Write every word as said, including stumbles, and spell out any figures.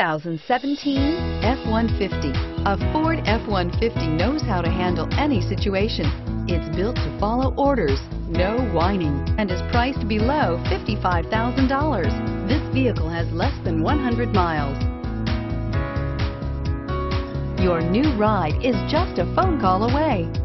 thousand seventeen F one fifty. A Ford F one fifty knows how to handle any situation. It's built to follow orders, no whining, and is priced below fifty-five thousand dollars. This vehicle has less than one hundred miles. Your new ride is just a phone call away.